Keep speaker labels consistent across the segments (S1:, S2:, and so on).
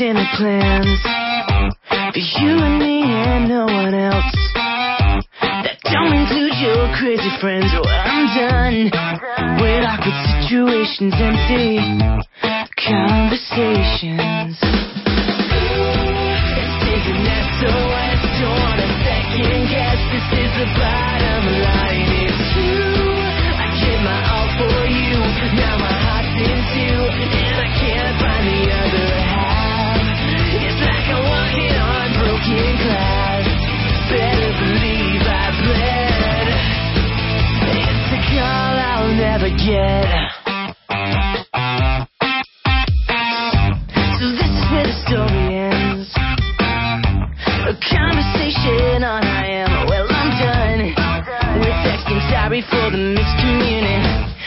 S1: dinner plans for you and me and no one else. That don't include your crazy friends. Oh, I'm done with awkward situations, empty conversations. It's taking SOS, don't wanna second guess. This is the bottom line. It's true, I give my all for you. Now my heart's in two, and I can't find the other half. It's like I'm walking on broken glass. Better believe I bled. It's a call I'll never get. So this is where the story ends. A conversation on I am. Well, I'm done with texting. Sorry for the miscommunication.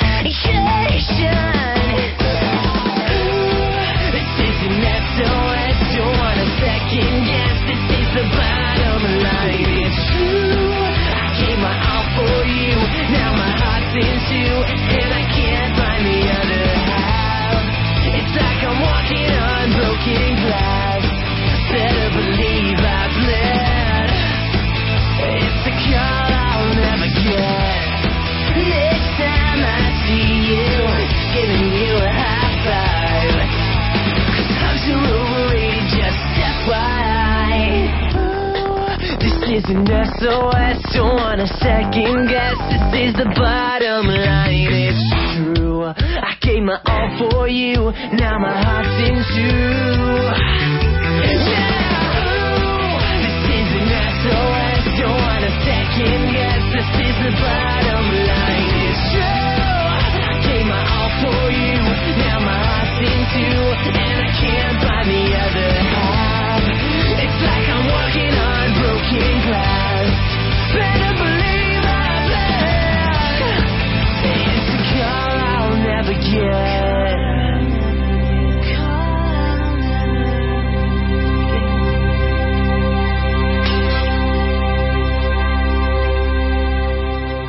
S1: This is an SOS. Don't want a second guess. This is the bottom line. It's true, I gave my all for you. Now my heart's in two, and I can't find the other half. It's like I'm walking on broken glass. Better believe I bled. It's a call I'll never get. Next time I see you, giving you a high five. 'Cause hugs are overrated, just FYI. This is an SOS, don't want a second guess. This is the bottom line. It's true, I gave my all for you. Now my heart's in two. This is an SOS, don't want a second guess. This is the bottom line.